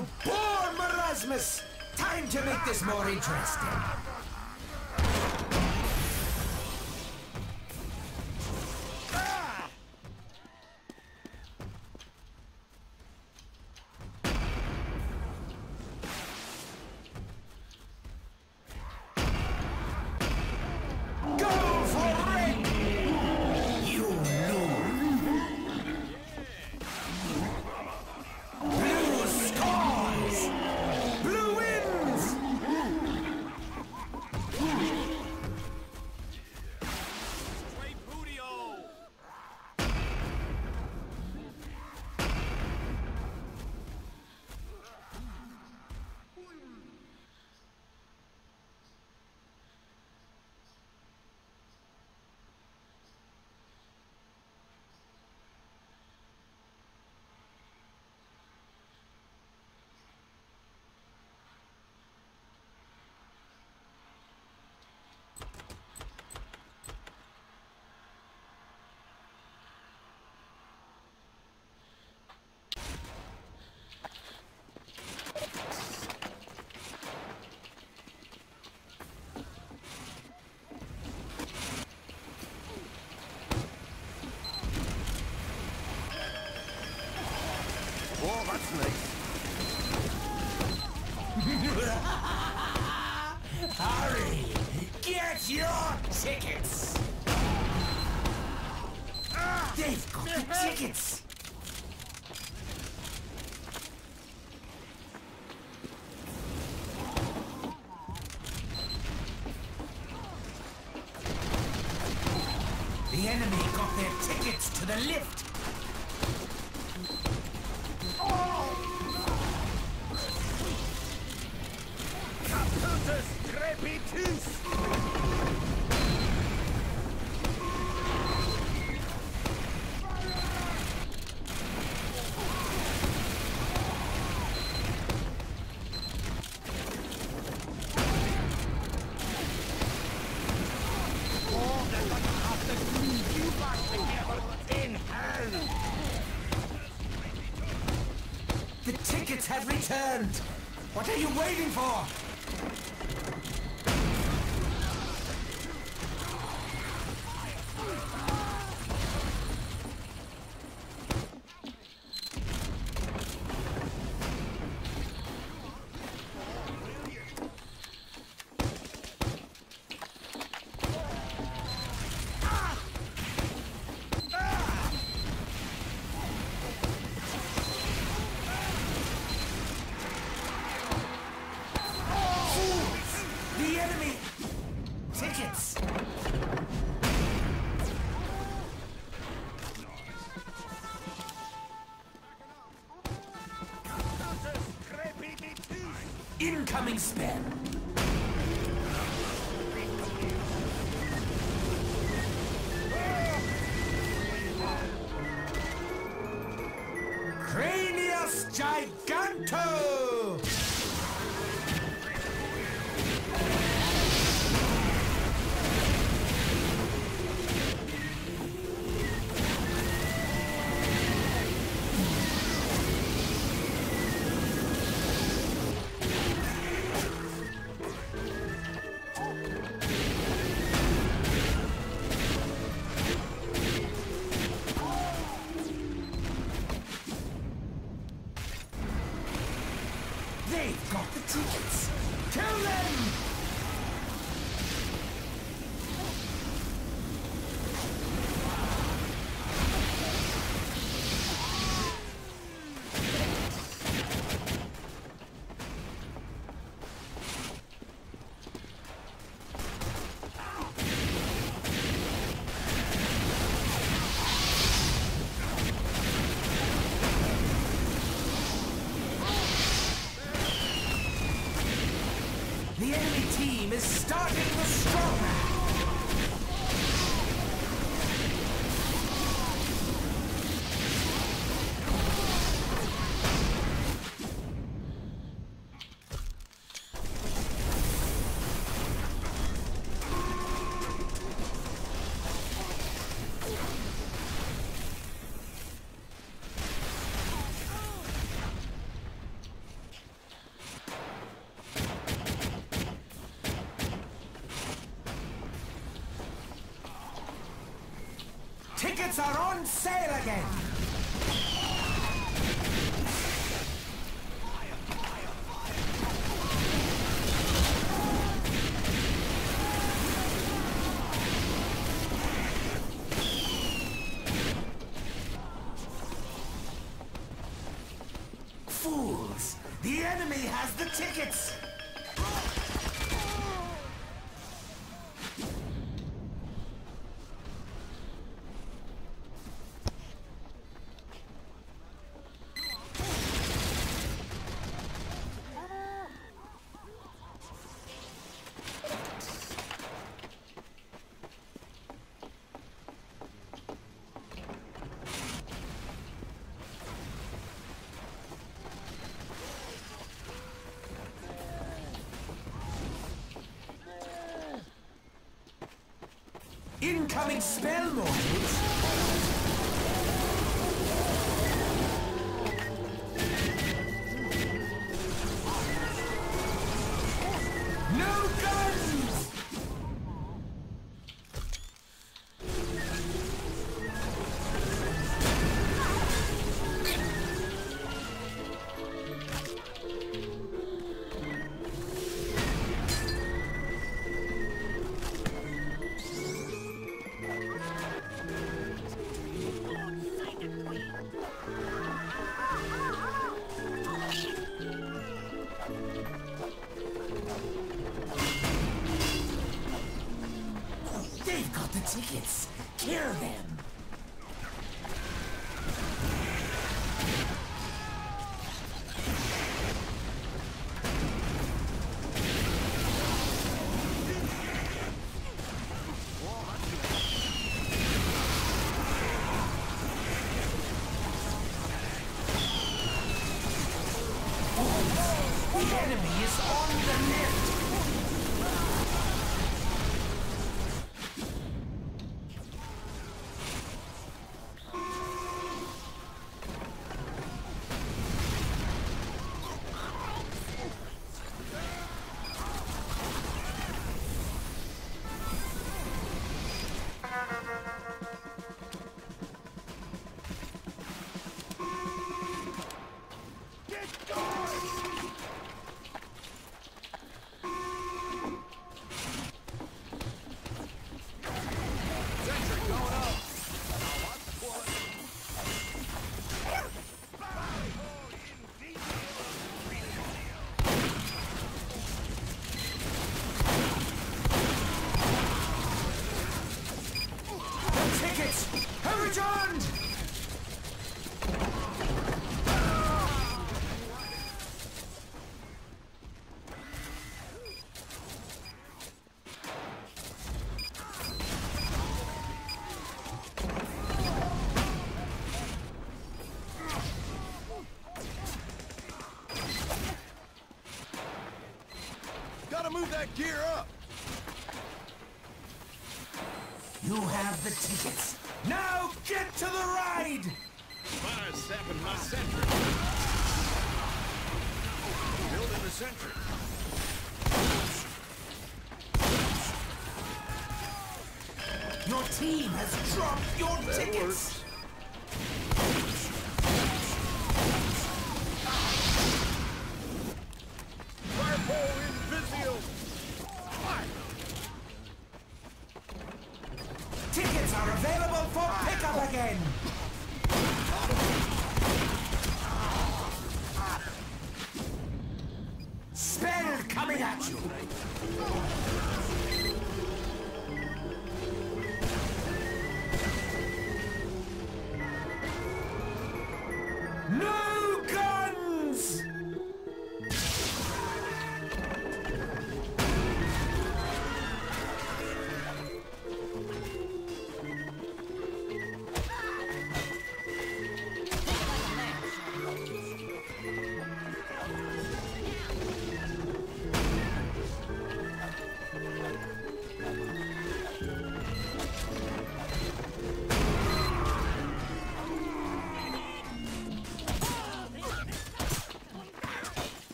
You poor marasmus! Time to make this more interesting. Oh, that's nice. Hurry! Get your tickets! They've got the tickets! The enemy got their tickets to the lift! Caputus crepitus! Oh, they're gonna have to squeeze you back together in hell! The tickets have returned! What are you waiting for? The enemy! Tickets! Incoming spell! Cranius Giganto! They've got the tickets! Kill them! The enemy team is starting the strongman! tickets are on sale again! Fools! The enemy has the tickets! Incoming spell mortals! No guns! They've got the tickets! Kill them! The enemy is on the lift! Tickets have returned! Gotta move that gear up! You have the tickets. Now get to the ride! Fire sapping my sentry. Building the sentry. Your team has dropped your tickets! Fireball Invisio! Tickets are available for pickup again! Spell coming at you! No guns!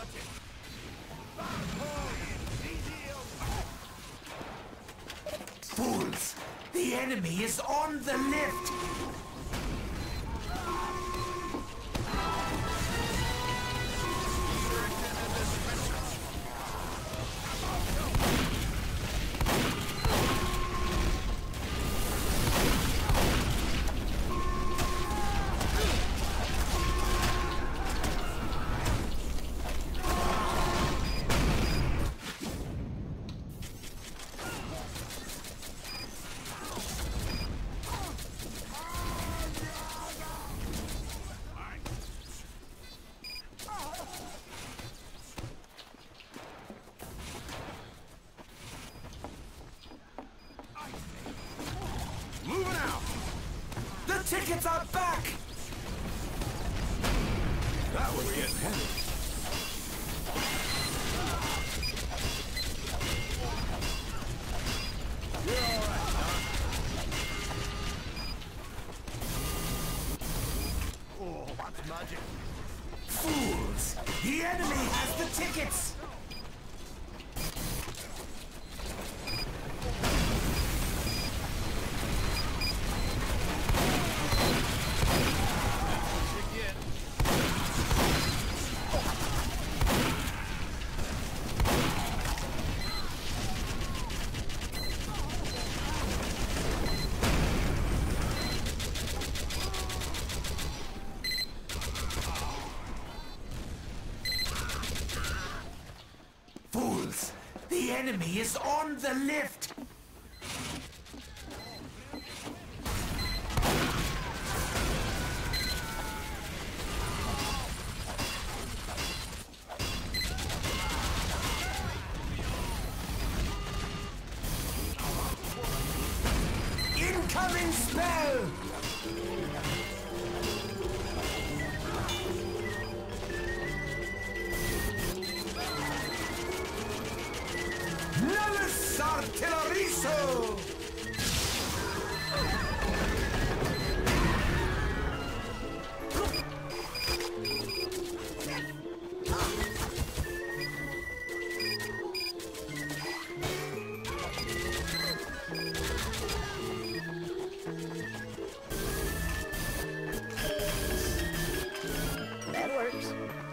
skeleton! Fools! The enemy is on the lift! Moving out! The tickets are back! That was getting heavy. You're all right, Doc. Oh, that's magic. Fools! The enemy has the tickets! Fools! The enemy is on the lift! Incoming spell! Nullis Artillerizo! That works.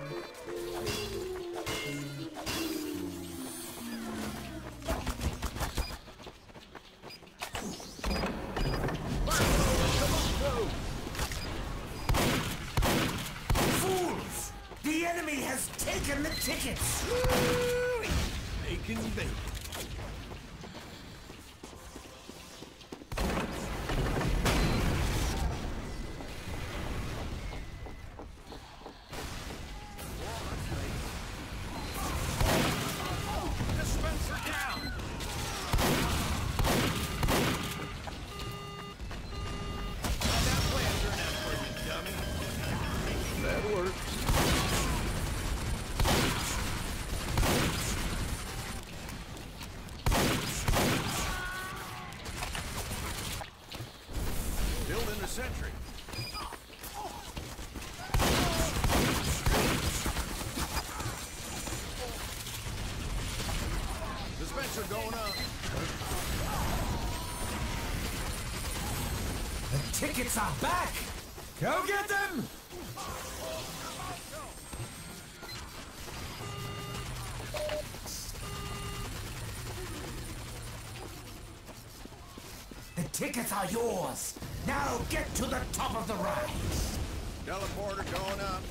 Fools! The enemy has taken the tickets! Bacon, bacon. Dispenser down! How'd that plan turn out for you, dummy? That works. Building the sentry. Dispenser going up. The tickets are back! Go get them! The tickets are yours! Now get to the top of the ride! Teleporter going up.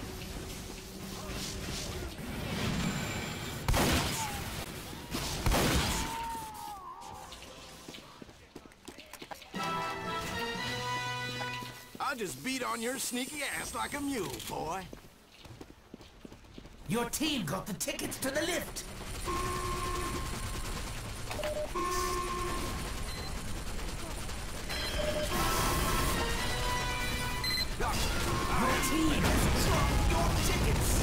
I'll just beat on your sneaky ass like a mule, boy. Your team got the tickets to the lift! Your team has dropped your tickets!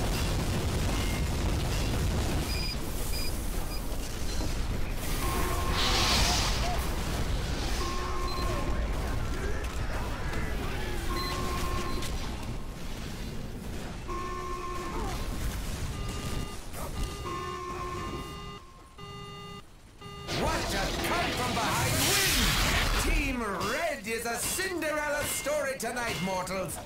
from behind wins! Team Red is a Cinderella story tonight, mortals.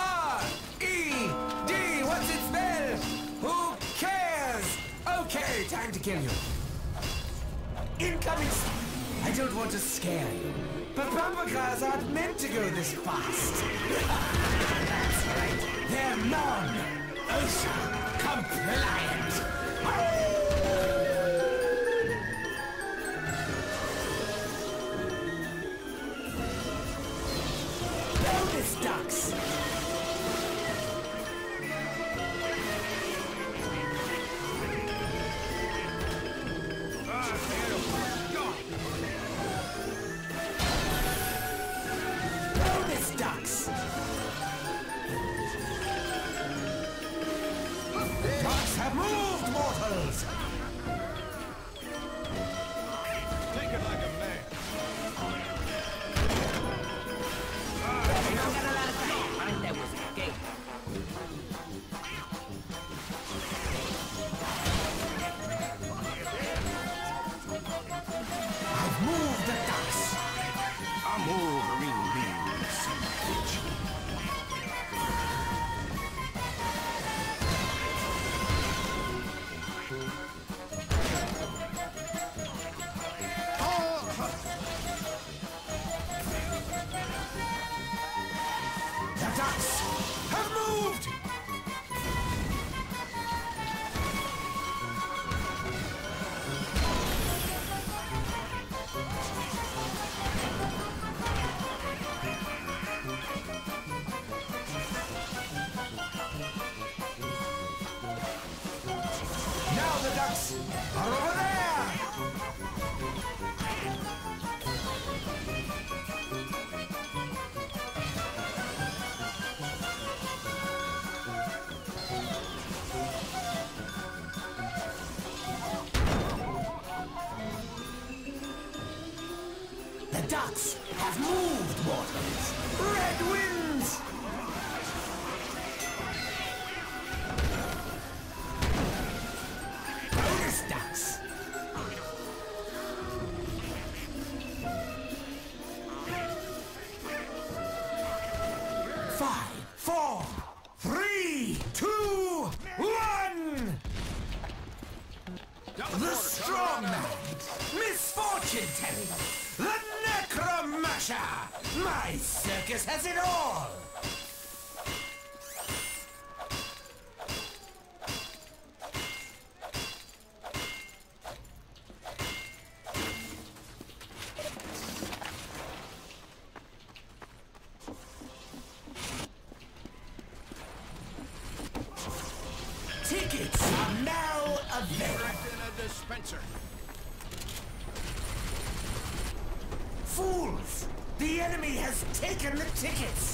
R-E-D, what's it spell? Who cares? Okay, time to kill you. Incoming. I don't want to scare you, but bumper cars aren't meant to go this fast. That's right. They're non-OSHA compliant. Bonus ducks. Ducks. Ducks have moved, mortals! Take it like a man. That was a gate. I've moved the ducks. I'm Wolverine beans. The ducks have moved! Now the ducks are over there! The ducks have moved, mortals! Red wins! Bonus ducks! Five, four, three, two, one! The strong man! Misfortune telling! The necromasher! My circus has it all! Tickets are now available. In a dispenser. Fools! The enemy has taken the tickets!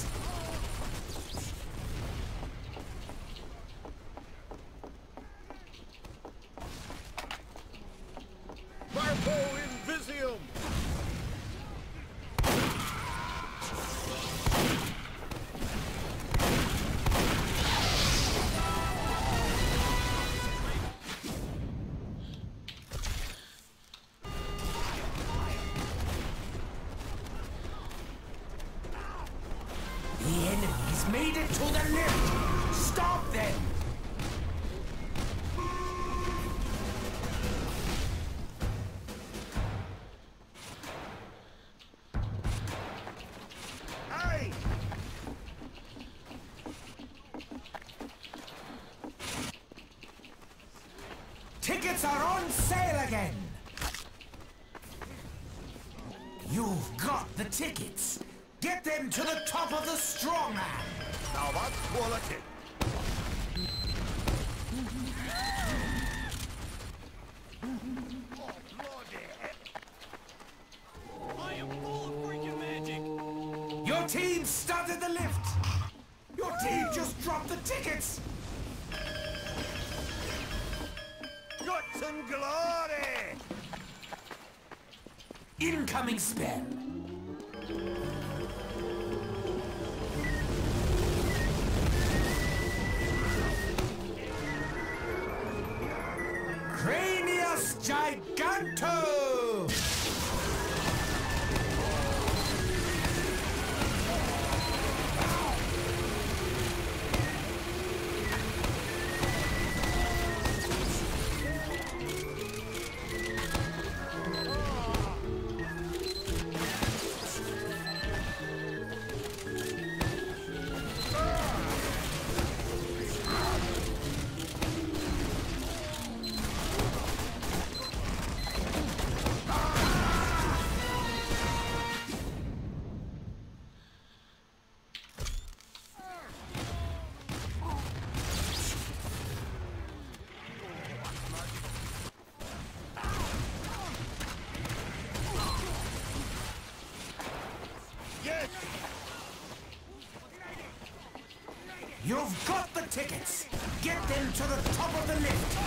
Marco Invisium. The enemy's made it to the lift! Stop them! Hey! Tickets are on sale again! You've got the tickets! Get them to the top of the strongman! Now that's quality. Oh, bloody. I am full of freaking magic. Your team started the lift! Your team just dropped the tickets! Guts and glory. Incoming spell! Cranius Giganto! You've got the tickets. Get them to the top of the lift.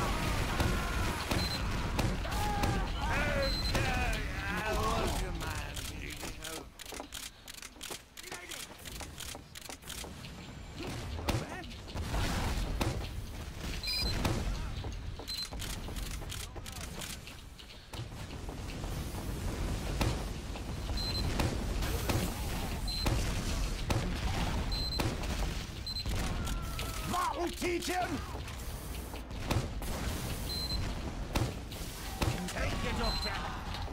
That'll teach him! Take it up, Jack.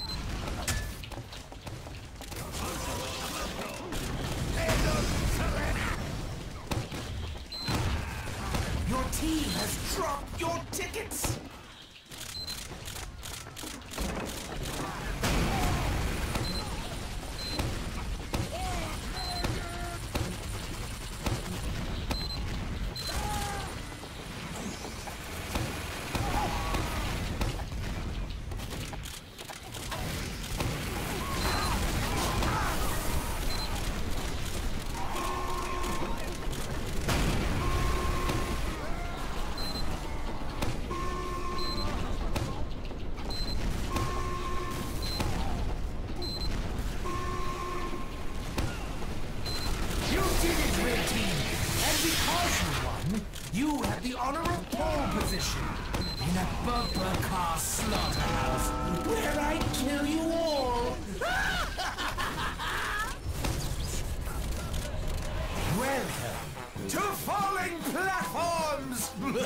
Your team has dropped your tickets. You have the honor of pole position in a bumper car slaughterhouse where I kill you all. Welcome to Falling Platforms.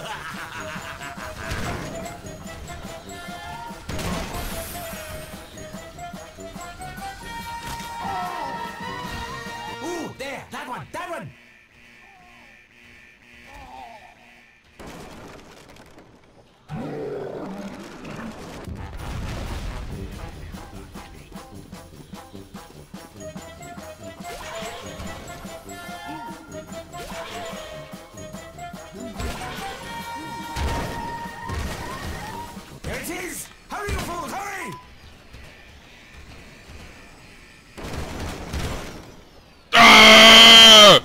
Ooh, there, that one, that one. There it is! Hurry, you fools, hurry! Ah!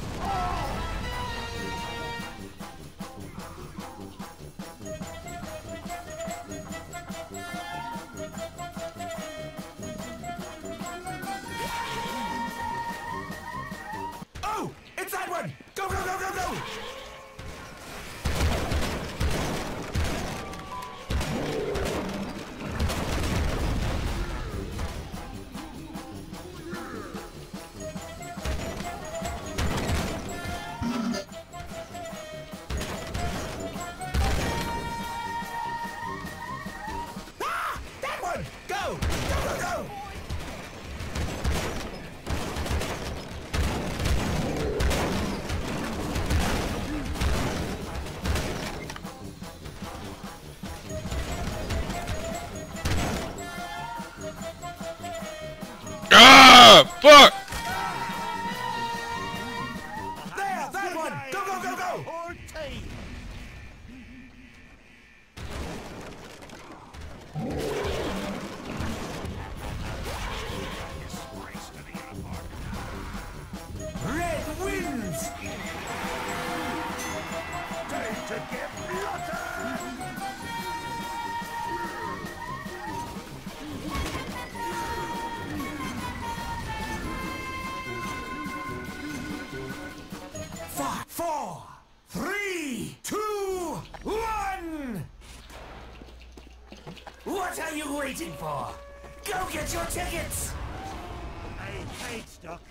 Oh! It's that one! Go, go, go, go, go! Ah! That one! Go! Go, go, go! Ah! Fuck! There! That one! Go, go, go, go! Or team. Red wins! Time to get blooded! Five, four, three, two, one! What are you waiting for? Go get your tickets! I hate stuck.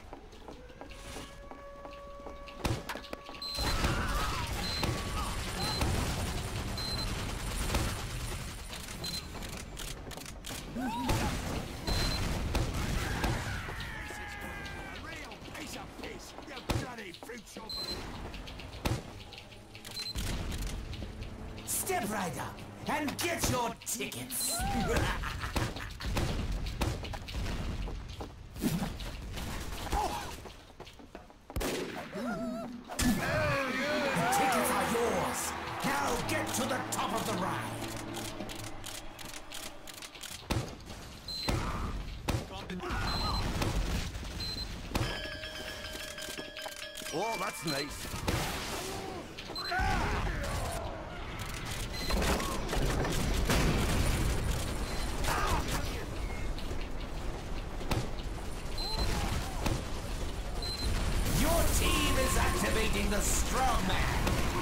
Step right up and get your tickets. The tickets are yours. Now get to the top of the ride. Oh, that's nice. is activating the strong man.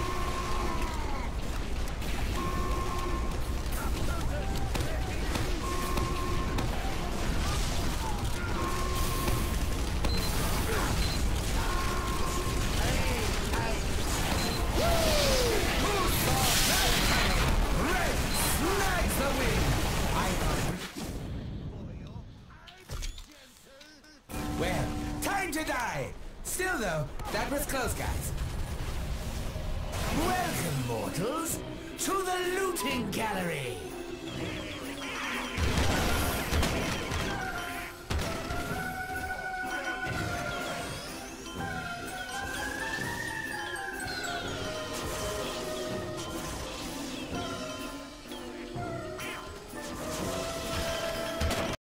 Well, time to die! Still though, that was close, guys. Welcome, mortals, to the looting gallery!